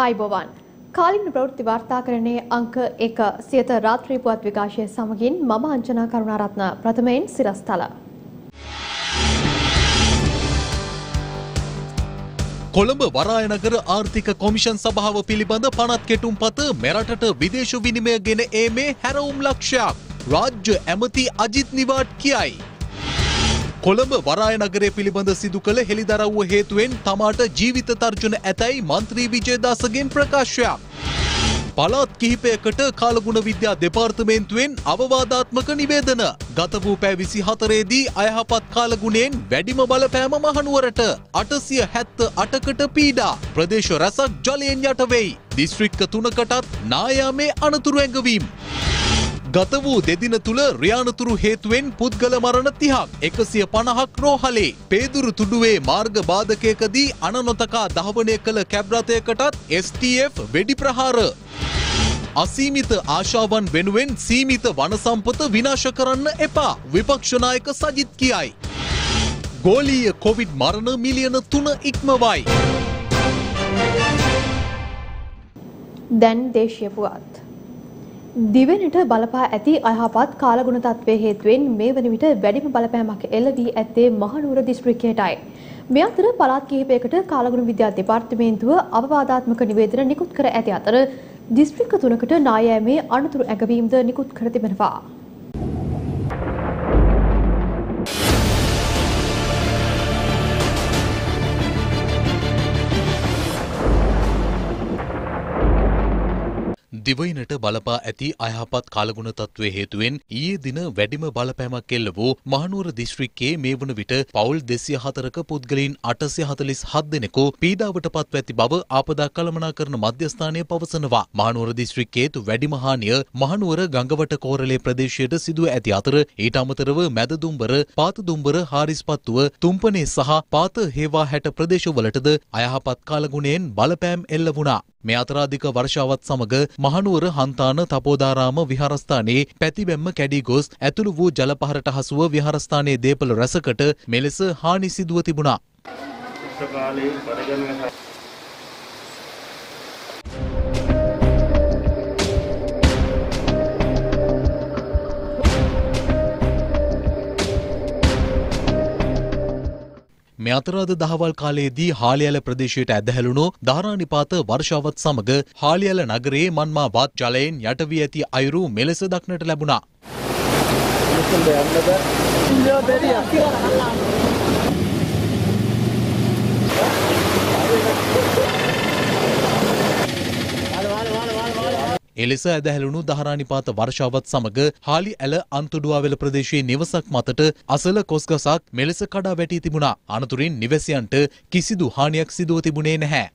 ආයිබෝවන් කාලින ප්‍රවෘත්ති වාර්තාකරණයේ අංක 1 සියත රාත්‍රී පුවත් විකාශය සමගින් මම අංජනා කරුණාරත්න ප්‍රථමයෙන් සිරස්තල. කොළඹ වරායනගර ආර්ථික කොමිෂන් සභාව පිළිබඳ පනත් කෙටුම්පත මෙරටට විදේශ විනිමය ගෙන ඒමේ හැරවුම් ලක්ෂයක් රාජ්‍ය ඇමති අජිත් නිවාඩ් කියයි. කොළඹ වරායනගරය පිළිබඳ සිදු කළ හෙළිදරව්ව හේතුවෙන් තමාට ජීවිත තර්ජන ඇතැයි මන්ත්‍රී විජේදාසගෙන් ප්‍රකාශයක්. පළාත් කිහිපයකට කාලගුණ විද්‍යා දෙපාර්තමේන්තුවෙන් අවවාදාත්මක නිවේදන. ගත වූ පැය 24දී අයහපත් කාලගුණයෙන් වැඩිම බලපෑම මහනුවරට 878කට පීඩා. ප්‍රදේශ රැසක් ජලයෙන් යට වෙයි. දිස්ත්‍රික්ක 3කටත් නායාමේ අනතුරු ඇඟවීම්. ගත වූ දෙදින තුල රියානතුරු හේතුවෙන් පුද්ගල මරණ 30ක් 150ක් රෝහලේ. පේදුරු තුඩුවේ මාර්ග බාධකයකදී අනනොතකා දහවනය කළ කැබ් රථයකටත් STF වෙඩි ප්‍රහාර. අසීමිත ආශාවන් වෙනුවෙන් සීමිත වන සම්පත විනාශ කරන්න එපා විපක්ෂ නායක සජිත් කියයි. ගෝලීය කොවිඩ් මරණ මිලියන 3 ඉක්මවයි. දැන් දේශීය පුවත්. දිවෙනට බලපා ඇති අයහපත් කාලගුණ තත්ත්වයේ හේතුවෙන් මේ වන විට වැඩිම බලපෑමක් එල්ල වී ඇත්තේ මහනුවර දිස්ත්‍රික්කයටයි. මේ අතර පළාත් කිහිපයකට කාලගුණ විද්‍යා දෙපාර්තමේන්තුව අවවාදාත්මක නිවේදන නිකුත් කර ඇති අතර දිස්ත්‍රික්ක 3කට නායෑමේ අනතුරු ඇඟවීම්ද නිකුත් කර තිබෙනවා. දිවයිනට බලපා ඇති අයහපත් කාලගුණ තත්ත්වයේ හේතුවෙන් ඊයේ දින වැඩිම බලපෑමක් එල්ල වූ මහනුවර දිස්ත්‍රික්කයේ මේ වන විට පවුල් 204ක පුද්ගලයන් 847 දෙනෙකු පීඩාවට පත්ව ඇති බව ආපදා කළමනාකරණ මධ්‍යස්ථානය පවසනවා. මහනුවර දිස්ත්‍රික්කයේ වැඩිම හානිය මහනුවර ගංගවට කෝරළේ ප්‍රදේශයට සිදුව ඇති අතර ඊට අමතරව මැද දුම්බර, පාත දුම්බර, හාරිස්පත්තුව, තුම්පනේ සහ පාත හේවා හැට ප්‍රදේශවලටද අයහපත් කාලගුණයෙන් බලපෑම් එල්ල වුණා. මේ අතර අධික වර්ෂාවත් සමග මහනුවර හන්තාන තපෝදාරාම විහාරස්ථානයේ පැතිබැම්ම කැඩී ගොස් ඇතුළු වූ ජල පහරට හසුව විහාරස්ථානයේ දේපළ රැසකට මෙලෙස හානි සිදුව තිබුණා. මේ අතර අද දහවල් කාලයේදී හාලිඇල ප්‍රදේශයට ඇදහැළුණු ධාරානිපාත වර්ෂාවත් සමග හාලිඇල නගරයේ මන්මා වත් ජලයෙන් යට වී ඇති අයුරු මෙලෙස දක්නට ලැබුණා. එලෙස ඇදහැළුණු දහරානිපාත වර්ෂාවත් සමග හාලිඇල අන්තොඩුවාවෙල ප්‍රදේශයේ නිවසක් මතට අසල කොස්ගසක් මෙලෙස කඩා වැටී තිබුණා. අනතුරින් නිවැසියන්ට කිසිදු හානියක් සිදුව තිබුණේ නැහැ.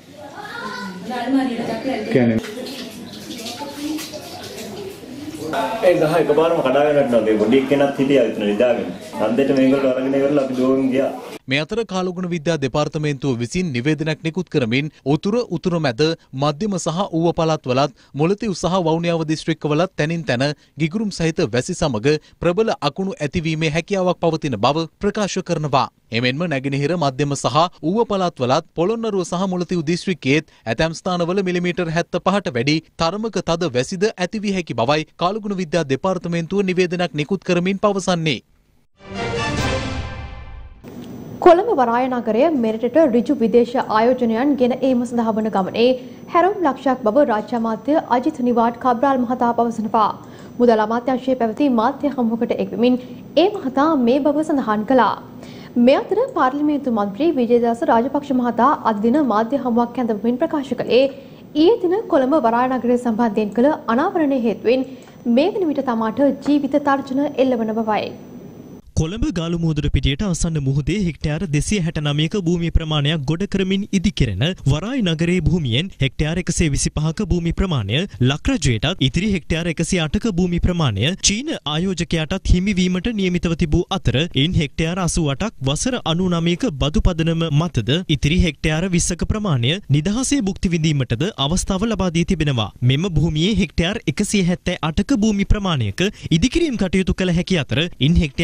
ඒ ගහ එකපාරම කඩාගෙන වැටෙනවා. පොඩි එක්කෙනත් හිටියා විතර නිදාගෙන. හන්දේට මේගොල්ලෝ අරගෙන ඉවරලා අපි දුවමින් ගියා. මේ අතර කාලගුණ විද්‍යා දෙපාර්තමේන්තුව විසින් නිවේදනයක් නිකුත් කරමින් උතුර මැද මධ්‍යම සහ ඌව පළාත්වලත් මුලතිව් සහ වවුනියාව දිස්ත්‍රික්කවලත් තැනින් තැන ගිගුරුම් සහිත වැසි සමග ප්‍රබල අකුණු ඇතිවීමේ හැකියාවක් පවතින බව ප්‍රකාශ කරනවා. එමෙන්ම නැගෙනහිර මධ්‍යම සහ ඌව පළාත්වලත් පොළොන්නරුව සහ මුලතිව් දිස්ත්‍රික්කයේත් ඇතැම් ස්ථානවල මිලිමීටර් 75ට වැඩි තරමක තද වැසිද ඇතිවිය හැකි බවයි කාලගුණ විද්‍යා දෙපාර්තමේන්තුව නිවේදනයක් නිකුත් කරමින් පවසන්නේ. කොළඹ වරායනගරය මෙරටට ඍජු විදේශ ආයෝජනයන් ගෙන ඒම සඳහා වන ගමනේ හැරවුම් ලක්ෂයක් බව රාජ්‍ය අමාත්‍ය අජිත් නිවාඩ් කබ්‍රාල් මහතා පවසනවා. මුදල් අමාත්‍යාංශයේ පැවති මාධ්‍ය හමුවකට එක්වමින් ඒ මහතා මේ බව සඳහන් කළා. මේ අතර පාර්ලිමේන්තු මන්ත්‍රී විජේදාස රාජපක්ෂ මහතා අද දින මාධ්‍ය හමුවක් ඇඳවමින් ප්‍රකාශ කළේ ඊයේ දින කොළඹ වරායනගරය සම්බන්ධයෙන් කළ අනාවරණය හේතුවෙන් මේ වන විට තමාට ජීවිත තර්ජන එල්ලවන බවයි. කොළඹ ගාලු මුහුදට පිටියට ආසන්න මුහුදේ හෙක්ටයාර 269ක භූමි ප්‍රමාණයක් ගොඩ කරමින් ඉදිකෙරෙන වරායි නගරයේ භූමියෙන් හෙක්ටයාර 125ක භූමි ප්‍රමාණය ලක්රජයටත් ඉතිරි හෙක්ටයාර 108ක භූමි ප්‍රමාණය චීන ආයෝජකයාටත් හිමිවීමට නියමිතව තිබූ අතර ඉන් හෙක්ටයාර 88ක් වසර 99ක බදු පදනම මතද ඉතිරි හෙක්ටයාර 20ක ප්‍රමාණය නිදහසේ භුක්ති විඳීමටද අවස්ථාව ලබා දී තිබෙනවා. මෙම භූමියේ හෙක්ටයාර 178ක භූමි ප්‍රමාණයක ඉදිකිරීම් කටයුතු කළ හැකි අතර ඉන් හෙක්ටයාර 100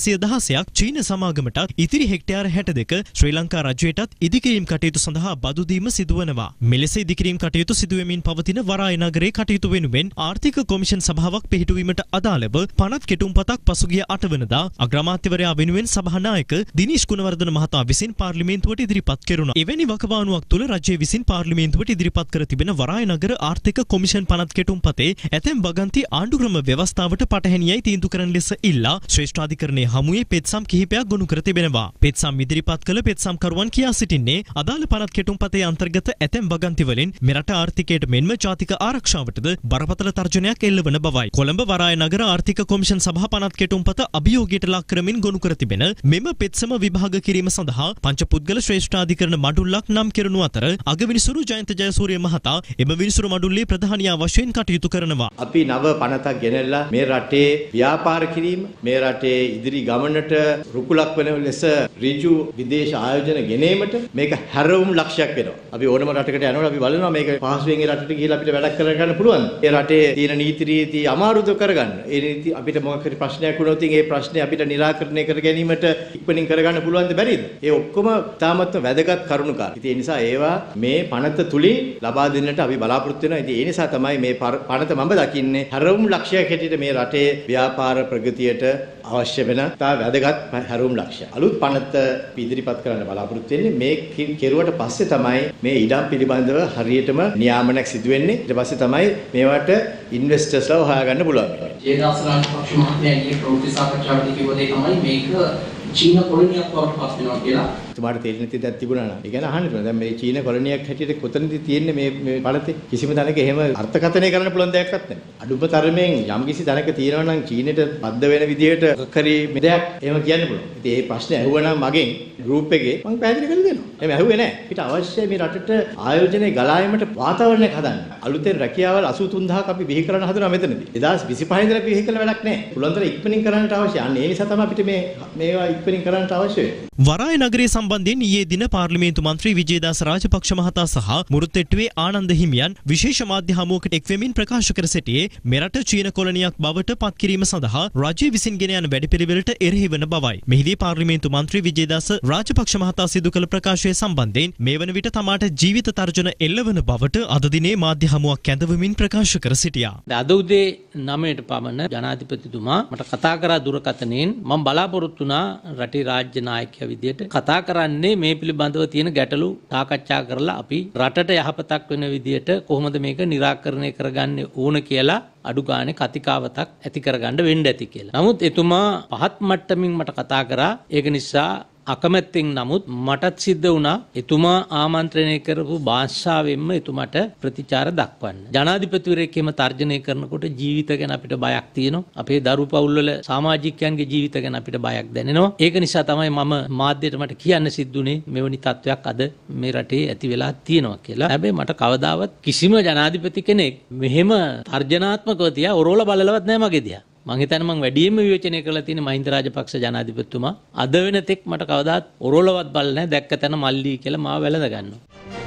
116ක් චීන සමාගමටත් ඉතිරි හෙක්ටයාර 62 ශ්‍රී ලංකා රජයටත් ඉදිකිරීම් කටයුතු සඳහා බදු දීම සිදුවනවා. මෙලෙස ඉදිකිරීම් කටයුතු සිදුවෙමින් පවතින වරාය නගරයේ කටයුතු වෙනුවෙන් ආර්ථික කොමිෂන් සභාවක් පිහිටුවීමට අදාළව පනත් කෙටුම්පතක් පසුගිය 8 වෙනිදා අග්‍රාමාත්‍යවරයා වෙනුවෙන් සභානායක දිනීෂ් ගුණවර්ධන මහතා විසින් පාර්ලිමේන්තුවට ඉදිරිපත් කෙරුණා. එවැනි වකවානුවක් තුළ රජය විසින් පාර්ලිමේන්තුවට ඉදිරිපත් කර තිබෙන වරාය නගර ආර්ථික කොමිෂන් පනත් කෙටුම්පතේ ඇතැම් වගන්ති ආණ්ඩුක්‍රම ව්‍යවස්ථාවට පටහැනියයි තීන්දුව කරන ලෙස ඉල්ලා ශ්‍රේෂ්ඨාධිකරණයේ හමුවේ පෙත්සම් කිහිපයක් ගොනු කර තිබෙනවා. පෙත්සම් ඉදිරිපත් කළ පෙත්සම්කරුවන් කියා සිටින්නේ අදාළ පනත් කෙටුම්පතේ අන්තර්ගත ඇතැම් වගන්ති වලින් මෙරට ආර්ථිකයට මෙන්ම ජාතික ආරක්ෂාවටද බරපතල තර්ජනයක් එල්ලවන බවයි. කොළඹ වරාය නගර ආර්ථික කොමිෂන් සභා පනත් කෙටුම්පත අභියෝගයට ලක් කරමින් ගොනු කර තිබෙන මෙම පෙත්සම විභාග කිරීම සඳහා පංචපුද්ගල ශ්‍රේෂ්ඨාධිකරණ මඩුල්ලක් නම් කෙරෙනු අතර අගවිනිසුරු ජයන්ත ජයසූරිය මහතා එම විනිසුරු මඩුල්ලේ ප්‍රධානියා වශයෙන් කටයුතු කරනවා. අපි නව පනතක් ගෙනල්ලා මේ රටේ ව්‍යාපාර කිරීම, මේ රටේ ඉදිරි ගමනට රුකුලක් වෙන ලෙස ඍජු විදේශ ආයෝජන ගෙනීමට මේක හැරවුම් ලක්ෂයක් වෙනවා. අපි ඕනම රටකට යනකොට අපි බලනවා මේක පහසුවෙන් ඒ රටට ගිහිල්ලා අපිට වැඩක් කරගන්න පුළුවන්. ඒ රටේ තියෙන නීති රීති අමාරුද කරගන්න. ඒ නීති අපිට මොකක් හරි ප්‍රශ්නයක් වුණොත් ඒ ප්‍රශ්නේ අපිට निराකරණය කර ගැනීමට ඉක්මනින් කරගන්න පුළුවන්ද බැරිද? ඒ ඔක්කොම තාමත් වැදගත් කරුණු කාරණා. ඉතින් ඒ නිසා ඒවා මේ පනත තුලින් ලබා දෙන්නට අපි බලාපොරොත්තු වෙනවා. ඉතින් ඒ නිසා තමයි මේ පනත මම දකින්නේ හැරවුම් ලක්ෂයක් හැටියට මේ රටේ ව්‍යාපාර ප්‍රගතියට අවශ්‍ය වෙන තා වැදගත් හැරවුම් ලක්ෂය. අලුත් පනත ඉදිරිපත් කරන්න බලාපොරොත්තු වෙන්නේ මේ කෙරුවට පස්සේ තමයි මේ ඉඩම් පිළිබඳව හරියටම නියාමනයක් සිදු වෙන්නේ. ඊට පස්සේ තමයි මේවට ඉන්වෙස්ටර්ස්ලා හොයාගන්න පුළුවන්. ජේදාස් රාජපක්ෂ මහත්මයා ඊයේ ප්‍රවෘත්ති සාකච්ඡාවේදී කිව්ව දේ තමයි මේක චීන කොලොනියක් බවට පත් වෙනවා කියලා. තුමාට තේරෙන්නේ නැති දෙයක් තිබුණා නම් ඒ ගැන අහන්න පුළුවන්. දැන් මේ චීන කොලොනියක් හැටියට කොතනද තියෙන්නේ මේ පළතේ? කිසිම තැනක එහෙම අර්ථකථනය කරන්න පුළුවන් දෙයක්වත් නැහැ. අඩුම තරමෙන් යම්කිසි තැනක තියෙනවා නම් චීනෙට බද්ධ වෙන විදිහට කරි මෙදයක් එහෙම කියන්න පුළුවන්. ඉතින් මේ ප්‍රශ්නේ ඇහුවා නම් මගෙන් ගෲප් එකේ මම පැහැදිලි කරලා දෙනවා. එහෙම ඇහුවේ නැහැ. ඊට අවශ්‍යයි මේ රටට ආයෝජනයේ ගලායමට වාතාවරණයක් හදන්න. අලුතෙන් රැකියාවල් 83000ක් අපි බිහි කරන්න හදනවා මෙතනදී. 2025 ඉඳලා අපි බිහි කළ වැඩක් නැහැ. පුළුවන් තරම් ඉක්මනින් කරන්නට අවශ්‍යයි. අන්න ඒ නිසා තමයි අපිට මේවා ඉක්මනින් කරන්නට අවශ්‍ය වෙන්නේ. වරාය නගරයේ සම්බන්ධයෙන් ඊයේ දින පාර්ලිමේන්තු මන්ත්‍රී විජේදාස රාජපක්ෂ මහතා සහ මුරුත්තෙට්ටුවේ ආනන්ද හිමියන් විශේෂ මාධ්‍ය හමුවකට එක්වෙමින් ප්‍රකාශ කර සිටියේ මෙරට චීන කොලොනියක් බවට පත් කිරීම සඳහා රජය විසින් ගෙන යන වැඩපිළිවෙලට එරෙහි වන බවයි. මෙහිදී පාර්ලිමේන්තු මන්ත්‍රී විජේදාස රාජපක්ෂ මහතා සිදු කළ ප්‍රකාශය සම්බන්ධයෙන් මේ වන විට තමාට ජීවිත තර්ජන එල්ලවන බවට අද දිනේ මාධ්‍ය හමුවක් කැඳවමින් ප්‍රකාශ කර සිටියා. අද උදේ 9ට පමණ ජනාධිපතිතුමා මට කතා කරා දුරකථනයෙන් මම බලාපොරොත්තු වුණා රටේ රාජ්‍ය නායකයා විදියට කතා කරන්නේ මේ පිළිබඳව තියෙන ගැටලු සාකච්ඡා කරලා අපි රටට යහපතක් වෙන විදියට කොහොමද මේක निराකරණය කරගන්න ඕන කියලා අඩු ගානේ කතිකාවතක් ඇති කරගන්න වෙන්න ඇති කියලා. නමුත් එතුමා පහත් මට්ටමින් මට කතා කරා. ඒක නිසා අකමැත්තෙන් නමුත් මටත් සිද්ධ වුණා එතුමා ආමන්ත්‍රණය කරපු භාෂාවෙන්ම එතුමාට ප්‍රතිචාර දක්වන්න. ජනාධිපතිවරයෙක් එහෙම තර්ජනය කරනකොට ජීවිත ගැන අපිට බයක් තියෙනවා. අපේ දරු පවුල්වල සමාජිකයන්ගේ ජීවිත ගැන අපිට බයක් දැනෙනවා. ඒක නිසා තමයි මම මාධ්‍යයට මට කියන්න සිද්ධුනේ මෙවැනි තත්වයක් අද මේ රටේ ඇති වෙලා තියෙනවා කියලා. හැබැයි මට කවදාවත් කිසිම ජනාධිපති කෙනෙක් මෙහෙම තර්ජනාත්මකව තියා ඔරෝල බලලවත් නැහැ මගේ දිහා. මං හිතන්නේ මං වැඩියෙන්ම විවේචනය කරලා තියෙන මහින්ද රාජපක්ෂ ජනාධිපතිතුමා අද වෙන තෙක් මට කවදාත් ඔරොලවත් බලලා නැහැ දැක්ක තැන මල්ලි කියලා මාව වැළඳ ගන්නවා.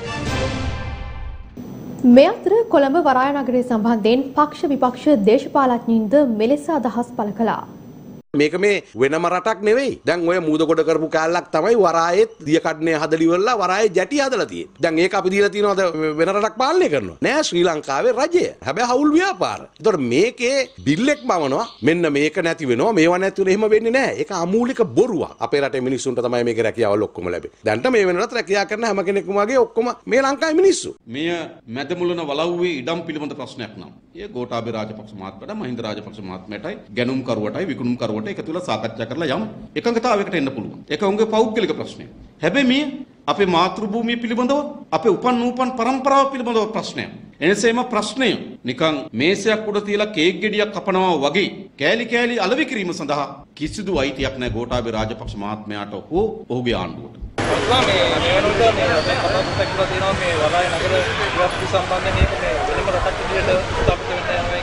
මේ අතර කොළඹ වරාය නගරය සම්බන්ධයෙන් පක්ෂ විපක්ෂ දේශපාලඥයින්ද මෙලෙස අදහස් පළ කළා. මේක මේ වෙනම රටක් නෙවෙයි. දැන් ඔය මූදකොට කරපු කැලලක් තමයි වරායෙත් දිය කඩනේ හදලි වල වරායේ ජැටි හදලා තියෙන්නේ. දැන් ඒක අපි දීලා තියනවාද වෙන රටක් පාලනය කරනවා. නෑ ශ්‍රී ලංකාවේ රජය. හැබැයි හවුල් ව්‍යාපාර. ඒතකොට මේකේ බිල්ලෙක් මවනවා. මෙන්න මේක නැති වෙනවා. මේවා නැති වෙන එහෙම වෙන්නේ නෑ. ඒක අමූලික බොරුවක්. අපේ රටේ මිනිස්සුන්ට තමයි මේක රැකියාවල් ඔක්කොම ලැබෙන්නේ. දැන්ට මේ වෙනරත් රැකියාව කරන හැම කෙනෙකුම වගේ ඔක්කොම මේ ලංකාවේ මිනිස්සු. මෙය මැදමුලන වලව්වේ ඉඩම් පිළිබඳ ප්‍රශ්නයක් නම්. ඒ ගෝඨාභය රාජපක්ෂ මහත්මයාට මහින්ද රාජපක්ෂ මහත්මයාටයි ගැනුම් කරුවටයි විකුණුම් කරුවට එකතු වෙලා සාකච්ඡා කරලා යම් එකඟතාවයකට එන්න පුළුවන්. ඒක උන්ගේ පෞද්ගලික ප්‍රශ්නයක්. හැබැයි මේ අපේ මාතෘ භූමිය පිළිබඳව අපේ උපන් පරම්පරාව පිළිබඳව ප්‍රශ්නයක්. එනිසේම ප්‍රශ්නය නිකන් මේසයක් උඩ තියලා කේක් ගෙඩියක් කපනවා වගේ කෑලි කෑලි අලෙවි කිරීම සඳහා කිසිදු අයිතියක් නැහැ ගෝඨාභය රාජපක්ෂ මහත්මයාට හෝ ඔහුගේ ආණ්ඩුවට. මේ වෙනකොට මේ කතාවක් තියෙනවා මේ වරාය නගර ව්‍යාපෘති සම්බන්ධයෙන් මේ වෙනම රටක් විදියට ස්ථාපිත වෙන්න යනවා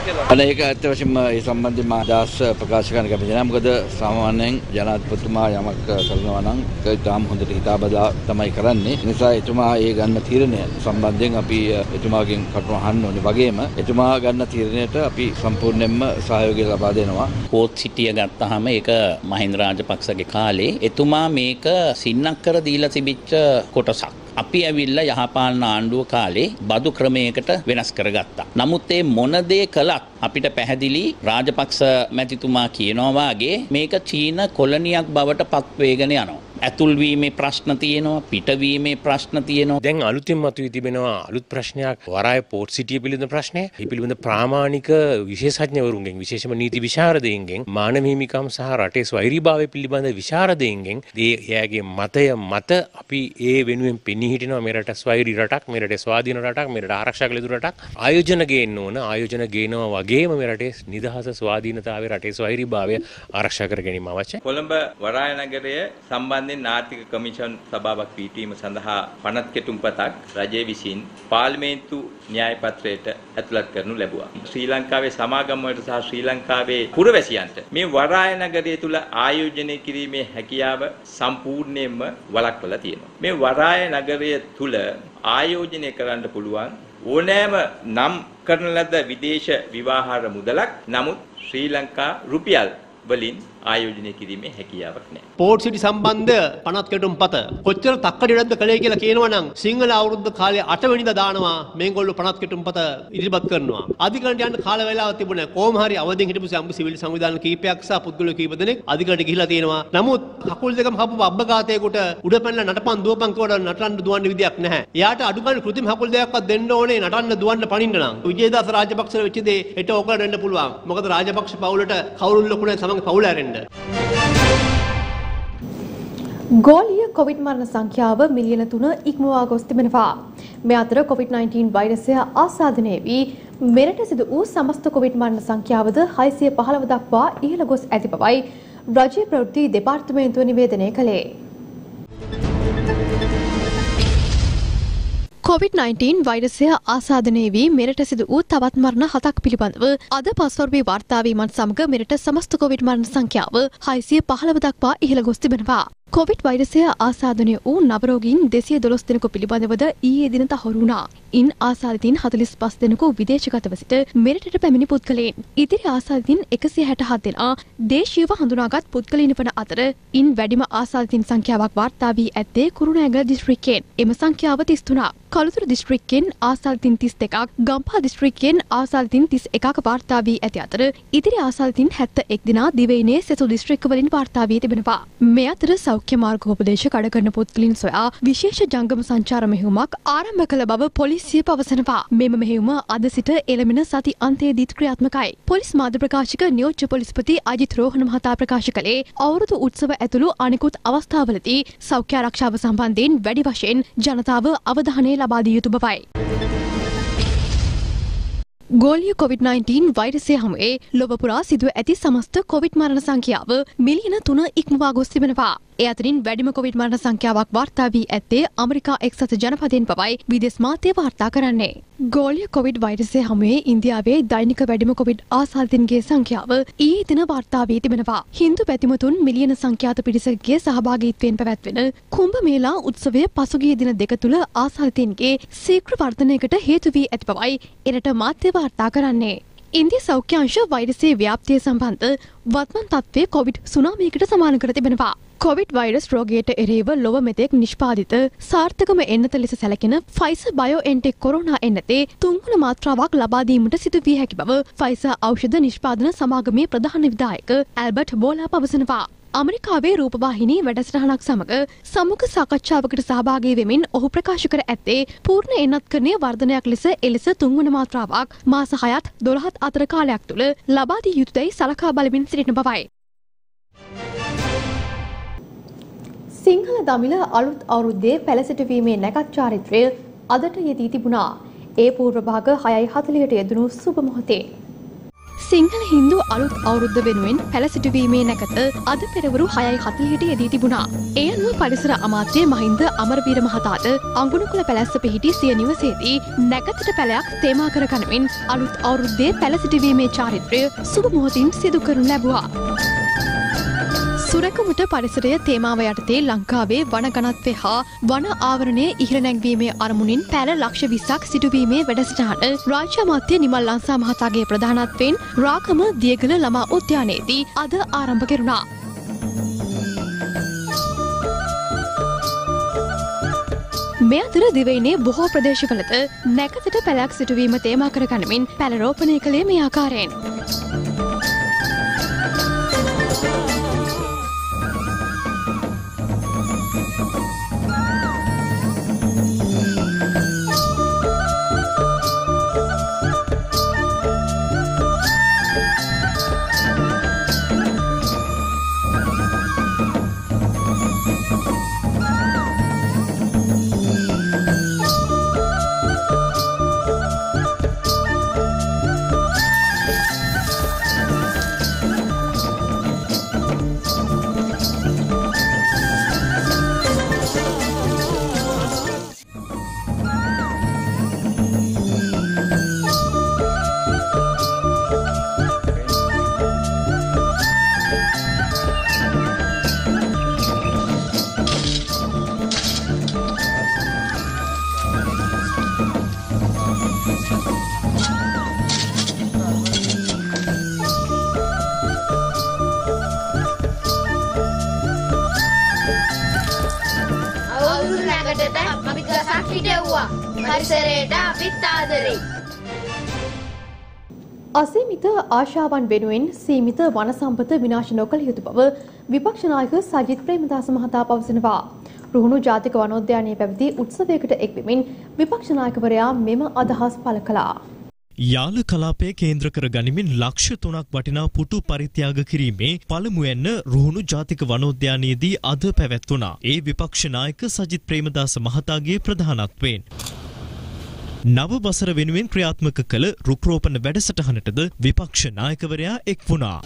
කියලා. අනේ ඒක ඇත්ත වශයෙන්ම ඒ සම්බන්ධයෙන් මා අදහස් ප්‍රකාශ කරන්න කැමති නැහැ. මොකද සාමාන්‍යයෙන් ජනාධිපතිතුමා යමක් කරනවා නම් ඒක තාම හොඳට හිතාබලා තමයි කරන්නේ. ඒ නිසා එතුමා ඒ ගන්න තීරණය සම්බන්ධයෙන් අපි එතුමාගෙන් කරුණු අහන්න ඕනේ. වගේම එතුමා ගන්න තීරණයට අපි සම්පූර්ණයෙන්ම සහයෝගය ලබා දෙනවා. පෝත් සිටිය ගත්තාම ඒක මහින්ද රාජපක්ෂගේ කාලේ එතුමා මේක සින්නක් කර දීලා තිබිච්ච කොටසක්. අපි ඇවිල්ලා යහපාලන ආණ්ඩුව කාලේ බදු ක්‍රමයකට වෙනස් කරගත්තා. නමුත් ඒ මොන දේ කළත් අපිට පැහැදිලි රාජපක්ෂ මැතිතුමා කියනවා වාගේ මේක චීන කොලනියක් බවට පත් වේගෙන යනවා. ඇතුල්වීමේ ප්‍රශ්න තියෙනවා, පිටවීමේ ප්‍රශ්න තියෙනවා. දැන් අලුතින් මතුවී තිබෙනවා අලුත් ප්‍රශ්නයක් වරාය පෝට් සිටිය පිළිබඳ ප්‍රශ්නය. මේ පිළිබඳ ප්‍රාමාණික විශේෂඥවරුන්ගෙන් විශේෂම නීති විශාරදයින්ගෙන් මානව හිමිකම් සහ රටේ ස්වෛරීභාවය පිළිබඳ විශාරදයින්ගෙන් එයාගේ මතය මත අපි ඒ වෙනුවෙන් පෙනී හිටිනවා. මේ රට ස්වෛරී රටක්, මේ රටේ ස්වාධීන රටක්, මේ රට ආරක්ෂා කළ යුතු රටක්. ආයෝජන ගේන්න ඕන. ආයෝජන ගේනවා වගේම මේ රටේ නිදහස, ස්වාධීනතාවය, රටේ ස්වෛරීභාවය ආරක්ෂා කර ගැනීම අවශ්‍යයි. කොළඹ වරාය නගරය සම්බන්ධ ආර්ථික කමිෂන් සභාවක් පිහිටීම සඳහා පනත් කෙටුම්පතක් රජය විසින් පාර්ලිමේන්තු න්‍යාය පත්‍රයට ඇතුළත් කරනු ලැබුවා. ශ්‍රී ලංකාවේ සමාගම් වලට සහ ශ්‍රී ලංකාවේ පුරවැසියන්ට මේ වරාය නගරය තුල ආයෝජනය කිරීමේ හැකියාව සම්පූර්ණයෙන්ම වළක්වලා තියෙනවා. මේ වරාය නගරය තුල ආයෝජනය කරන්න පුළුවන් ඕනෑම නම් කරන ලද විදේශ විවාහාර මුදලක්. නමුත් ශ්‍රී ලංකා රුපියල් වලින් ආයෝජනය කිරීමේ හැකියාවක් නැහැ. පෝට් සිටි සම්බන්ධ පනත් කෙටුම්පත කොච්චර තක්කඩියක්ද කළේ කියලා කියනවා නම් සිංහල අවුරුද්ද කාලේ 8 වෙනිදා දානවා මේගොල්ලෝ පනත් කෙටුම්පත ඉදිරිපත් කරනවා. අධිකරණයට යන්න කාල වේලාවක් තිබුණේ නැහැ. කොහොම හරි අවදින් හිටපු සිවිල් සංවිධාන කීපයක් සහ පුද්ගලයෝ කීප දෙනෙක් අධිකරණයට ගිහිලා තියෙනවා. නමුත් කකුල් දෙකම හපපු අබ්බගාතේකට උඩ පැනලා නටපන් දුවපන් කියලා නටන්න දුවන්න විදියක් නැහැ. එයාට අඩු ගන්න කෘත්‍රිම කකුල් දෙකක්වත් දෙන්න ඕනේ නටන්න දුවන්න පනින්න නම්. විජේදාස රාජපක්ෂ වෙච්ච දේ හෙට ඔකට වෙන්න පුළුවන්. මොකද රාජපක්ෂ පවුලට කවුරුන් ලොකුනේ තමන්ගේ පවුල ඇරෙන්න. ගෝලීය කොවිඩ් මරණ සංඛ්‍යාව මිලියන 3 ඉක්මවා ගොස් තිබෙනවා. මේ අතර කොවිඩ්-19 වෛරසය ආසාදනය වී මෙරට සිදු වූ සමස්ත කොවිඩ් මරණ සංඛ්‍යාවද 615 දක්වා ඉහළ ගොස් ඇති බවයි රජයේ ප්‍රවෘත්ති දෙපාර්තමේන්තුව නිවේදනය කළේ. කොවිඩ්-19 වෛරසය ආසාදනය වී මෙරට සිදු වූ තවත් මරණ 7ක් පිළිබඳව අද පස්වරුවේ වාර්තා වීමත් සමග මෙරට සමස්ත කොවිඩ් මරණ සංඛ්‍යාව 615 දක්වා ඉහළ ගොස් තිබෙනවා. කොවිඩ් වෛරසය ආසාදනය වූ නවරෝගීන් 212 දෙනෙකු පිළිබඳවද ඊයේ දින තහවුරු වුණා. ඉන් ආසාදිතින් 45 දෙනෙකු විදේශගතව සිට මෙරටට පැමිණි පුද්ගලයන්. ඉදිරි ආසාදිතින් 167 දෙනා දේශීයව හඳුනාගත් පුද්ගලයන් වන අතර ඉන් වැඩිම ආසාදිතින් සංඛ්‍යාවක් වාර්තා වී ඇත්තේ කුරුණෑගල දිස්ත්‍රික්කයෙන්. එම සංඛ්‍යාව 33ක්. කළුතර දිස්ත්‍රික්කයෙන් ආසාදිතින් 32ක්, ගම්පහ දිස්ත්‍රික්කයෙන් ආසාදිතින් 31ක වාර්තා වී ඇති අතර ඉදිරි ආසාදිතින් 71 දෙනා දිවයිනේ සෙසු දිස්ත්‍රික්කවලින් වාර්තා වී තිබෙනවා. මේ අතර සෞඛ්‍ය මාර්ගෝපදේශ කඩ කරන පුද්ගලයන් සොයා විශේෂ ජංගම සංචාර මෙහෙයුමක් ආරම්භ කළ බව පොලිසිය පවසනවා. මෙම මෙහෙයුම අද සිට එළඹෙන සති අන්තයේදීත් ක්‍රියාත්මකයි. පොලිස් මාධ්‍ය ප්‍රකාශක නියෝජ්‍ය පොලිස්පති අජිත් රෝහණ මහතා ප්‍රකාශ කළේ අවුරුදු උත්සව ඇතුළු අනෙකුත් අවස්ථාවලදී සෞඛ්‍ය ආරක්ෂාව සම්බන්ධයෙන් වැඩි වශයෙන් ජනතාව අවධානය ලබා දිය යුතු බවයි. ගෝලීය කොවිඩ්-19 වෛරසය හමුවේ ලොව පුරා සිදුව ඇති සමස්ත කොවිඩ් මරණ සංඛ්‍යාව මිලියන 3 ඉක්මවා ගොස් තිබෙනවා. ඒ අතරින් වැඩිම කොවිඩ් මරණ සංඛ්‍යාවක් වාර්තා වී ඇත්තේ ඇමරිකා එක්සත් ජනපදයෙන් බවයි විදේශ මාධ්‍ය වාර්තා කරන්නේ. ගෝලීය කොවිඩ් වෛරසය හමුවේ ඉන්දියාවේ දෛනික වැඩිම කොවිඩ් ආසාදිතන්ගේ සංඛ්‍යාව ඊයේ දින වාර්තා වී තිබෙනවා. හින්දු පැතිමතුන් මිලියන සංඛ්‍යාත පිරිසකගේ සහභාගීත්වයෙන් පැවැත්වෙන කුම්භ මේලා උත්සවය පසුගිය දින දෙක තුළ ආසාදිතන්ගේ ශීඝ්‍ර වර්ධනයකට හේතු වී ඇති බවයි එරට මාධ්‍ය වාර්තා කරන්නේ. ඉන්දිය සෞඛ්‍ය අංශ වෛරසයේ ව්‍යාප්තිය සම්බන්ධ වත්මන් තත්ත්වය කොවිඩ් සුනාමියකට සමාන කර තිබෙනවා. කොවිඩ් වෛරස් රෝගයට එරෙහිව ලොව මෙතෙක් නිෂ්පාදිත සාර්ථකම එන්නත ලෙස සැලකෙන ෆයිසර් බයෝඑන්ටෙක් කොරෝනා එන්නතේ තුන්වන මාත්‍රාවක් ලබා දීමට සිදු විය හැකි බව ෆයිසර් ඖෂධ නිෂ්පාදන සමාගමේ ප්‍රධාන විධායක ඇල්බර්ට් බෝලා පවසනවා. අමරිකාවේ රූපවාහිනී වැඩසටහනක් සමග සමුඛ සාකච්ඡාවකට සහභාගී වෙමින් ඔහු ප්‍රකාශ කර ඇත්තේ පූර්ණ එන්නත්කරණය වර්ධනයක් ලෙස එලෙස තුන්වන මාත්‍රාවක් මාස 6ත් 12ත් අතර කාලයක් තුළ ලබා දිය යුතුදැයි සලකා බලමින් සිටින බවයි. සිංහල දමිළ අලුත් අවුරුද්දේ පැලසිටවීමේ නැකත් චාරිත්‍රය අදට යෙදී තිබුණා. ඒ පූර්ව භාග 6:40ට යෙදුණු සුබ මොහොතේ සිංහල හින්දු අලුත් අවුරුද්ද වෙනුවෙන් පැළ සිටුවීමේ නැකත අද පෙරවරු 6:40ට යෙදී තිබුණා. ඒ අනුව පරිසර අමාත්‍ය මහින්ද අමරවීර මහතාට අඟුණුකුල පැලැස්ස පිහිටි සිය නිවසේදී නැකතට පැලයක් තේමා කර ගනිමින් අලුත් අවුරුද්දේ පැළ සිටුවීමේ චාරිත්‍රය සුබ මොහොතින් සිදු කරනු ලැබුවා. සුරකමුට පරිසරය තේමාව යටතේ ලංකාවේ වන ඝනත්වය හා වන ආවරණය ඉහළ නැංවීමේ අරමුණින් පැළ ලක්ෂ 20ක් සිටුවීමේ වැඩසටහන රාජ්‍ය අමාත්‍ය නිමල් ලංසා මහතාගේ ප්‍රධානත්වයෙන් රාගම දියගල ළමා උද්‍යානයේදී අද ආරම්භ කෙරුණා. මේ අතර දිවයිනේ බොහෝ ප්‍රදේශවලද නැකතට පැළයක් සිටුවීම තේමා කර ගනිමින් පැළ රෝපණය කළේ මේ ආකාරයෙන්. අසීමිත ආශාවන් වෙනුවෙන් සීමිත වන සම්පත විනාශ නොකළ යුතු බව විපක්ෂ නායක සජිත් ප්‍රේමදාස මහතා පවසනවා. රුහුණු ජාතික වනෝද්‍යානයේ පැවති උත්සවයකට එක්වෙමින් විපක්ෂ නායකවරයා මෙම අදහස් පළ කළා. යාල කලාපය කේන්ද්‍ර කර ගනිමින් ලක්ෂ 3ක් වටිනා පුටු පරිත්‍යාග කිරීමේ පළමුවැන්න රුහුණු ජාතික වනෝද්‍යානයේදී අද පැවැත්වුණා. ඒ විපක්ෂ නායක සජිත් ප්‍රේමදාස මහතාගේ ප්‍රධානත්වයෙන් නව වසර වෙනුවෙන් ක්‍රියාත්මක කළ රුක් රෝපණ වැඩසටහනටද විපක්ෂ නායකවරයා එක් වුණා.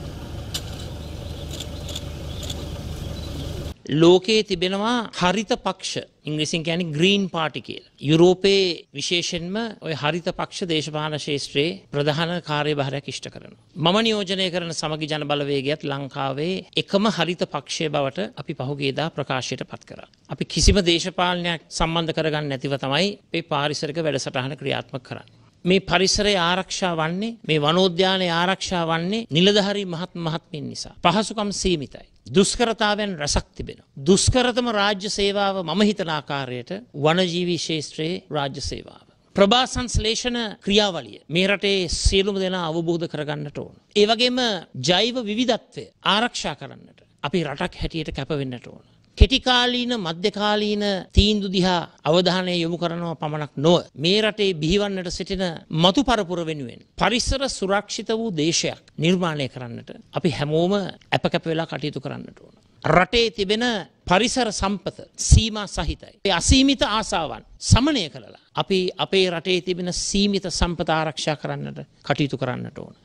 ලෝකයේ තිබෙනවා හරිත පක්ෂ ඉංග්‍රීසියෙන් කියන්නේ ග්‍රීන් පාටි කියලා. යුරෝපයේ විශේෂයෙන්ම ওই හරිත පක්ෂ දේශපාලන ක්ෂේත්‍රයේ ප්‍රධාන කාර්යභාරයක් ඉෂ්ට කරනවා. මම නියෝජනය කරන සමගි ජන බලවේගයත් ලංකාවේ එකම හරිත පක්ෂය බවට අපි පහුගියදා ප්‍රකාශයට පත් කරා. අපි කිසිම දේශපාලනයක් සම්බන්ධ කරගන්න නැතිව තමයි මේ පාරිසරික වැඩසටහන ක්‍රියාත්මක කරන්නේ. මේ පරිසරය ආරක්ෂා වන්නේ මේ වනෝද්‍යානය ආරක්ෂා වන්නේ නිලධාරී මහත්මීන් නිසා. පහසුකම් සීමිතයි. දුෂ්කරතාවයන් රසක් තිබෙනවා. දුෂ්කරතම රාජ්‍ය සේවාව මම හිතන ආකාරයට වනජීවී ක්ෂේත්‍රයේ රාජ්‍ය සේවාව. ප්‍රභා සංශ්ලේෂණ ක්‍රියාවලිය මේ රටේ සියලුම දෙනා අවබෝධ කරගන්නට ඕන. ඒ වගේම ජෛව විවිධත්වය ආරක්ෂා කරන්නට අපි රටක් හැටියට කැප වෙන්නට ඕන. කෙටිකාලීන මධ්‍යකාලීන තීන්දුව දිහා අවධානය යොමු කරනවා පමණක් නොව මේ රටේ බිහිවන්නට සිටින මතු පරපුර වෙනුවෙන් පරිසර සුරක්ෂිත වූ දේශයක් නිර්මාණය කරන්නට අපි හැමෝම අපකැප වෙලා කටයුතු කරන්නට ඕන. රටේ තිබෙන පරිසර සම්පත සීමා සහිතයි. ඒ අසීමිත ආසාවන් සමනය කළා අපි අපේ රටේ තිබෙන සීමිත සම්පත ආරක්ෂා කරන්නට කටයුතු කරන්නට ඕන.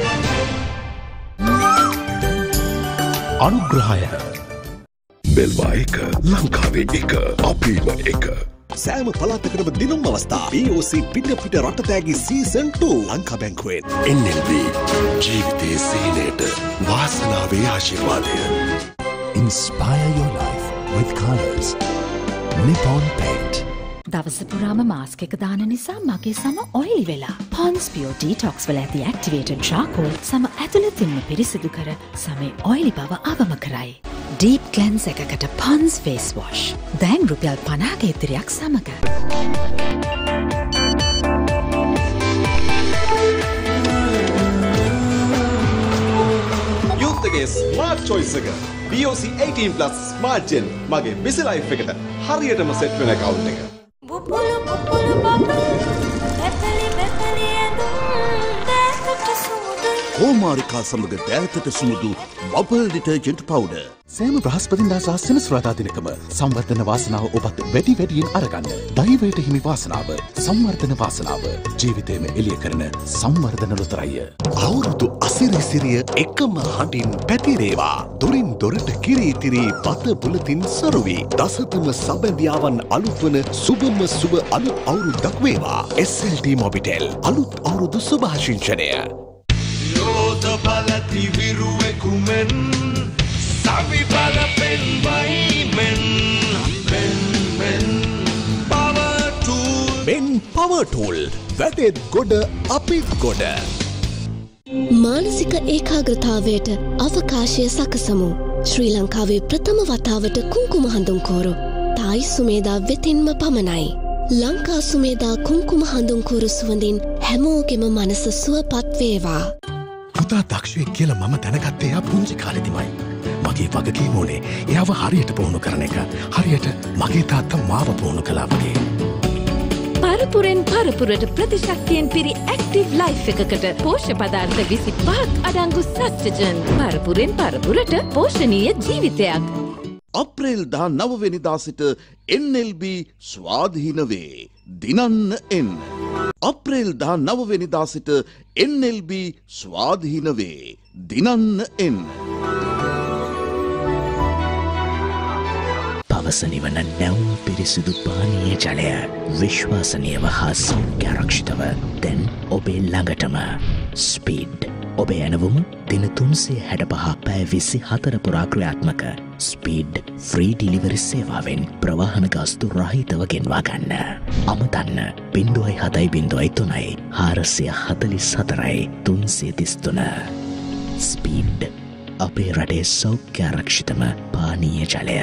අනුග්‍රහය බෙල්වා එක ලංකාවේ එක අපිම එක සෑම පළාතකටම දිනුම් අවස්ථා BOC පිටපිට රටතෑගි සීසන් 2 ලංකා බැංකුවෙන් NLB ජීවිතයේ සීනේට වාසනාවේ ආශිර්වාදය. Inspire your life with colors. Nippon Paint. දවස පුරාම මාස්ක් එක දාන නිසා මගේ සම ඔයිලි වෙලා. Pond's Pure Detox වල ඇති activated charcoal සම ඇතුළතින්ම පිරිසිදු කර සමේ ඔයිලි බව අවම කරයි. Deep cleanse එකකට Pond's face wash. දැන් රුපියල් 50ක ඉතිරියක් සමග. Youth එකේ smart choice එක. BOC 18+ Smart Gen මගේ busy life එකට හරියටම set වෙන account එක. බුබුලු බුබුලු බබුලු පැපලි පැපලි ඇඳුම් දැකට සුදුයි කෝමාරිකා සමග දෑතට සුමුදු බබල් ඩිටර්ජන්ට් පවුඩර්. සෑම බ්‍රහස්පතින්දා සහ සෙනසුරාදා දිනකම සංවර්ධන වාසනාව ඔබත් වැඩි වැඩියෙන් අරගන්න. දෛවයට හිමි වාසනාව, සංවර්ධන වාසනාව, ජීවිතයම එළිය කරන සංවර්ධන ලොතරැය. අවුරුදු අසිරිසිරිය එකම හඬින් පැතිරේවා. දොරින් දොරට කිරීතිරි පත බුලතින් සරුවී. දසතම සබැඳියාවන් අලුත් වන සුබම සුබ අලුත් අවුරුද්දක් වේවා. SLT මොබිටෙල් අලුත් අවුරුදු සුභාශිංසනය. යෝධ බලති විරුවෙකුමෙන් සවි බල පෙන්වයිමෙන් මෙන් පවර් ටූල් වැටෙත් ගොඩ අපිත් ගොඩ. මානසික ඒකාග්‍රතාවයට අවකාශය සකසමු. ශ්‍රී ලංකාවේ ප්‍රථම වතාවට කුංකුම හඳුන්කෝරු තායි සුමේදා වෙතින්ම පමණයි. ලංකා සුමේදා කුංකුම හඳුන්කෝරු සුවඳින් හැමෝගෙම මනස සුවපත් වේවා. පුතා දක්ෂයෙක් කියලා මම දැනගත්තේ එයා පුංචි කාලෙදිමයි. මගේ වගකීම උනේ එයාව හරියට පුහුණු කරන එක. හරියට මගේ තාත්තා මාව පුහුණු කළා වගේ. පරපුරෙන් පරපුරට ප්‍රතිශක්තියෙන් පිරි ඇක්ටිව් ලයිෆ් එකකට පෝෂ්‍ය පදාර්ථ 25ක් අඩංගු සස්ටජන්. පරපුරෙන් පරපුරට පෝෂණීය ජීවිතයක්. අප්‍රේල් 19 වෙනිදා සිට NLB ස්වාධීන වේ. දිනන්න එන්න. අප්‍රේල් 19 වෙනිදා සිට NLB ස්වාධීන වේ. දිනන්න එන්න. පවසනිවන නැවුම් පිරිසිදු පානීය ජලය විශ්වාසනීයව හා සෞඛ්‍යාරක්ෂිතව දැන් ඔබේ ළඟටම. ස්පීඩ් ඔබේ ඇනවුම දින 365 පැය 24 පුරා ක්‍රියාත්මක. ස්පීඩ් ෆ්‍රී ඩිලිවරි සේවාවෙන් ප්‍රවාහන ගාස්තු රහිතව ගෙන්වා ගන්න. අමතන්න 0703 444 333. ස්පීඩ් අපේ රටේ සෞඛ්‍යාරක්ෂිතම පානීය ජලය.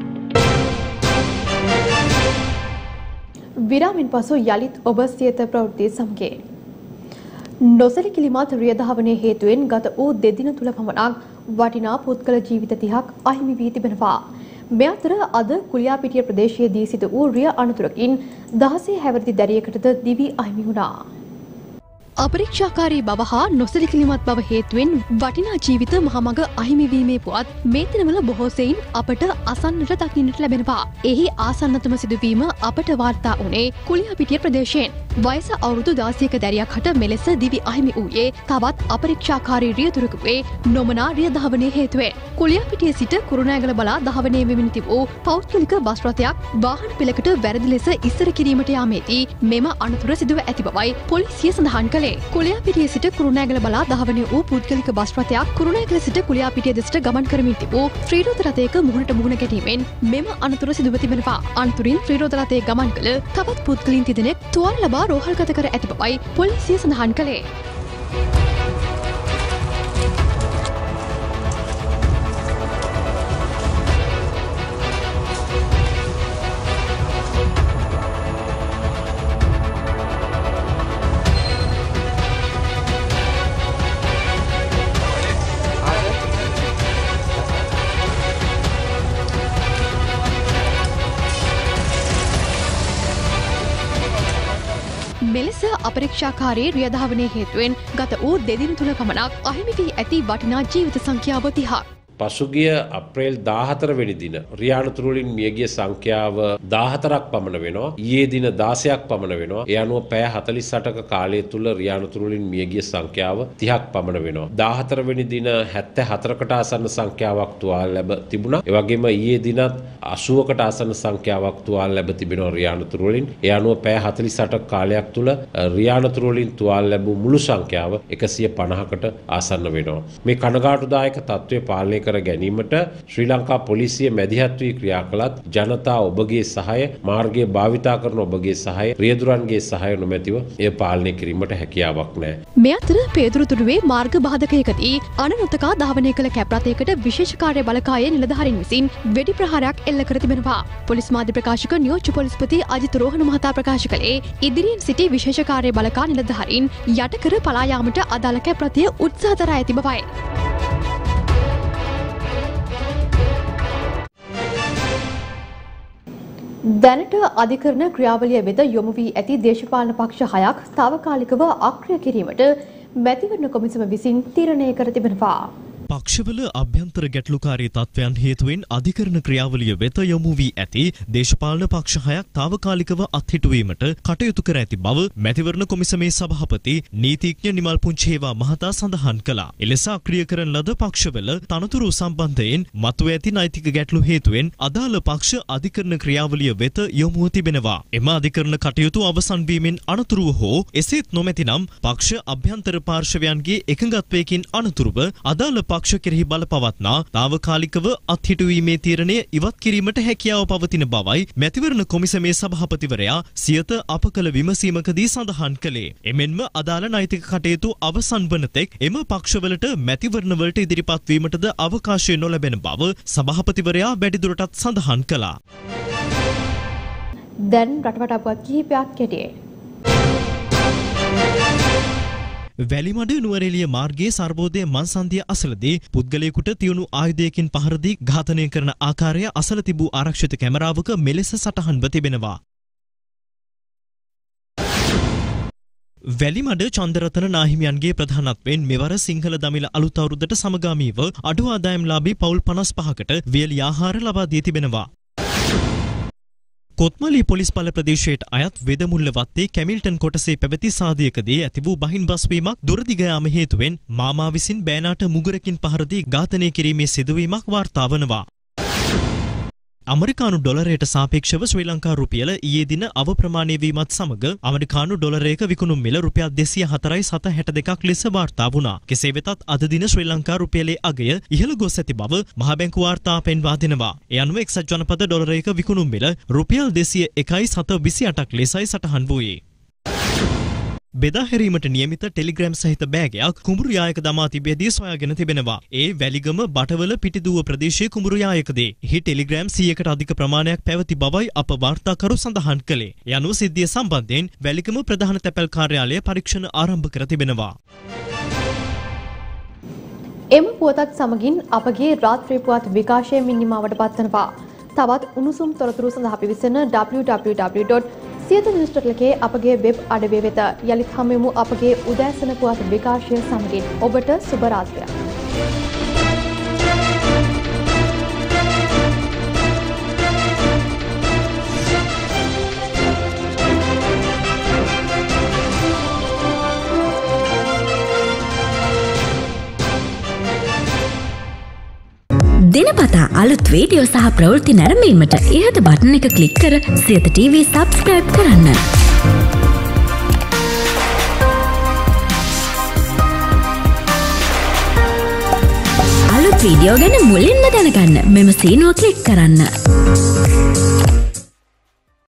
විරාමින් පසු යළිත් ඔබ සියත ප්‍රවෘත්ති සමගේ නොසැලකිලිමත් රියධාවනයේ හේතුවෙන් ගත වූ දෙදින තුල පමණක් වටිනා පුද්ගල ජීවිත 30ක් අහිමි වී තිබෙනවා. මේ අතර අද කුලියාපිටිය ප්‍රදේශයේදී සිදු වූ රිය අනතුරකින් 16 හැවිරිදි දැරියකටද දිවි අහිමි වුණා. අපරීක්ෂාකාරී බව හා නොසැලකිලිමත් බව හේතුවෙන් වටිනා ජීවිත මහමග අහිමිවීමේ පුවත් මේ දිනවල බොහෝ සෙයින් අපට අසන්නට දකින්නට ලැබෙනවා. එහි ආසන්නතම සිදුවීම අපට වාර්තා වුණේ කුලියාපිටිය ප්‍රදේශයෙන්. වයස අවුරුදු 16ක දැරියක් හට මෙලෙස දිවි අහිමි වූයේ තවත් අපරීක්ෂාකාරී රියදුරකුගේ නොමනා රිය ධාවනයේ හේතුවෙන්. කුලියාපිටියේ සිට කුරුණෑගල බලා ධාවනය වෙමින් තිබූ පෞද්ගලික බස් රථයක් වාහන පෙළකට වැරදි ලෙස ඉස්සර කිරීමට යාමේදී මෙම අනතුර සිදුව ඇති බවයි පොලිසිය සඳහන් කළේ. කුලියාපිටියේ සිට කුරුණෑගල බලා ධාවනය වූ පුද්ගලික බස් රථයක් කුරුණෑගල සිට කුලියාපිටිය දෙසට ගමන් කරමින් තිබූ ත්‍රිරෝද රථයක මුහුණට මුහුණ ගැටීමෙන් මෙම අනතුර සිදුව තිබෙනවා. අනතුරින් ත්‍රිරෝද රථයේ ගමන් කළ තවත් පුද්ගලයන් තිදෙනෙක් තුවාල ලබා රෝහල්ගත කර ඇති බවයි පොලිසිය සඳහන් කළේ. මෙලෙස අපරීක්ෂාකාරී රියධාවනයේ හේතුවෙන් ගත වූ දෙදින තුන පමණක් අහිමි වී ඇති වටිනා ජීවිත සංඛ්‍යාව 30ක්. පසුගිය අප්‍රේල් 14 වෙනි දින රියානතුරු වලින් මියගිය සංඛ්‍යාව 14ක් පමණ වෙනවා. ඊයේ දින 16ක් පමණ වෙනවා. ඒ අනුව පැය 48ක කාලය තුල රියානතුරු වලින් මියගිය සංඛ්‍යාව 30ක් පමණ වෙනවා. 14 වෙනි දින 74කට ආසන්න සංඛ්‍යාවක් තුවාල ලැබ තිබුණා. ඒ වගේම ඊයේ දිනත් 80කට ආසන්න සංඛ්‍යාවක් තුවාල ලැබ තිබෙනවා රියානතුරු වලින්. ඒ අනුව පැය 48ක කාලයක් තුල රියානතුරු වලින් තුවාල ලැබූ මුළු සංඛ්‍යාව 150කට ආසන්න වෙනවා. මේ කනගාටුදායක තත්ත්වය පාලනය කර ගැනීමට ශ්‍රී ලංකා පොලිසිය මැදිහත් වී ක්‍රියා කළත් ජනතා ඔබගේ සහාය, මාර්ගය භාවිතා කරන ඔබගේ සහාය, රියදුරන්ගේ සහාය නොමැතිව එය පාලනය කිරීමට හැකියාවක් නැහැ. මේ අතර පේදුරුතුරුවේ මාර්ග බාධකයකදී අනනොතකා ධාවනය කළ කැබ් රථයකට විශේෂ කාර්ය බලකායේ නිලධාරීන් විසින් වෙඩි ප්‍රහාරයක් එල්ල කර තිබෙනවා. පොලිස් මාධ්‍ය ප්‍රකාශක නියෝජ්‍ය පොලිස්පති අජිත් රෝහණ මහතා ප්‍රකාශ කළේ ඉදිරියෙන් සිටි විශේෂ කාර්ය බලකා නිලධාරීන් යට කර පලා යාමට අදාළ කැබ් රථය උත්සාහ දරා ඇති බවයි. දැනට අධිකරණ ක්‍රියාවලිය වෙත යොමු වී ඇති දේශපාලන පක්ෂ 6ක් తాවකාලිකව අක්‍රිය කිරීමට මැතිවරණ කොමිසම විසින් තීරණය කර තිබෙනවා. පක්ෂවල අභ්‍යන්තර ගැටලුකාරී තත්ත්වයන් හේතුවෙන් අධිකරණ ක්‍රියාවලිය වෙත යොමු වී ඇති දේශපාලන පක්ෂ 6ක් తాවකාලිකව අත්හිටුවීමට කටයුතු කර ඇති බව මැතිවරණ කොමිසමේ සභාපති නීතිඥ නිමල් පුංචේවා මහතා සඳහන් කළා. එලෙස අක්‍රිය කරන ලද පක්ෂවල තනතුරු සම්බන්ධයෙන් මතුව ඇති නෛතික ගැටලු හේතුවෙන් අදාළ පක්ෂ අධිකරණ ක්‍රියාවලිය වෙත යොමුව තිබෙනවා. එම අධිකරණ කටයුතු අවසන් වීමෙන් අනතුරුව හෝ එසේත් නොමැතිනම් පක්ෂ අභ්‍යන්තර පාර්ශවයන්ගේ එකඟත්වයකින් අනතුරුව අදාළ පක්ෂ කෙරෙහි බලපවත්නා తాවකාලිකව අත්හිටුවීමේ තීරණය ඉවත් කිරීමට හැකියාව පවතින බවයි මැතිවරණ කොමිසමේ සභාපතිවරයා සියත අප කළ විමසීමකදී සඳහන් කළේ. එමෙන්ම අදාළ නෛතික කටයුතු අවසන් වන තෙක් එම පක්ෂවලට මැතිවරණවලට ඉදිරිපත් වීමටද අවකාශය නොලැබෙන බව සභාපතිවරයා වැඩිදුරටත් සඳහන් කළා. දැන් රටවට අපවත් කිහිපයක් කෙටියේ. වැලිමඩ නුවරඑළිය මාර්ගයේ සර්වෝදය මන්සන්දිය අසලදී පුද්ගලයෙකුට තියුණු ආයුධයකින් පහර දී ඝාතනය කරන ආකාරය අසල තිබූ ආරක්ෂිත කැමරාවක මෙලෙස සටහන්ව තිබෙනවා. වැලිමඩ චන්දරතන නාහිමියන්ගේ ප්‍රධානත්වයෙන් මෙවර සිංහල දමිළ අලුත් අවුරුද්දට සමගාමීව අඩු ආදායම්ලාභී පවුල් 55කට වියලි ආහාර ලබා දී තිබෙනවා. කොත්මලී පොලිස් බල ප්‍රදේශයට අයත් වෙදමුල්ල වත්තේ කැමිල්ටන් කොටසේ පැවති සාදියකදී ඇති වූ බහින් බස්වීමක් දුරදිග යාම හේතුවෙන් මාමා විසින් බෑනාට මුගරකින් පහර දී ඝාතනය කිරීමේ සිදුවීමක් වාර්තා වනවා. අමරිකානු ඩොලරයට සාපේක්ෂව ශ්‍රී ලංකා රුපියල ඊයේ දින අවප්‍රමාණය වීමත් සමග අමරිකානු ඩොලරයක විකුණුම් මිල රුපියල් 204.62ක් ලෙස වාර්තා වුණා. කෙසේ වෙතත් අද දින ශ්‍රී ලංකා රුපියලේ අගය ඉහළ ගොස් ඇති බව මහ බැංකු වාර්තා පෙන්වා දෙනවා. ඒ අනුව එක්සත් ජනපද ඩොලරයක විකුණුම් මිල රුපියල් 201.28ක් ලෙසයි සටහන් වූයේ. බෙදා හැරීමට නියමිත ටෙලිග්‍රෑම් සහිත බෑගයක් කුඹුරු යායක දමා තිබෙදී සොයාගෙන තිබෙනවා. ඒ වැලිගම බටවල පිටිදුව ප්‍රදේශයේ කුඹුරු යායකදී. එහි ටෙලිග්‍රෑම් 100කට අධික ප්‍රමාණයක් පැවති බවයි අප වාර්තාකරු සඳහන් කළේ. ඒ අනුව සිද්ධිය සම්බන්ධයෙන් වැලිගම ප්‍රධාන තැපැල් කාර්යාලය පරීක්ෂණ ආරම්භ කර තිබෙනවා. එම පුවතත් සමගින් අපගේ රාත්‍රී පුවත් විකාශයෙන් නිමාවට පත්වනවා. තවත් උණුසුම් තොරතුරු සඳහා පිවිසෙන www.siyathnews.lk අපගේ වෙබ් අඩවිය වෙත යලිත් හමුවෙමු අපගේ උදෑසන පුවත් විකාශය සමගින්. ඔබට සුබ රාත්‍රියක්. දිනපතා අලුත් වීඩියෝ සහ ප්‍රවෘත්ති නැරඹීමට ඉහත බටන් එක ක්ලික් කර සියත TV සබ්ස්ක්‍රයිබ් කරන්න. අලුත් වීඩියෝ ගැන මුලින්ම දැනගන්න මෙම සීනුව ක්ලික් කරන්න.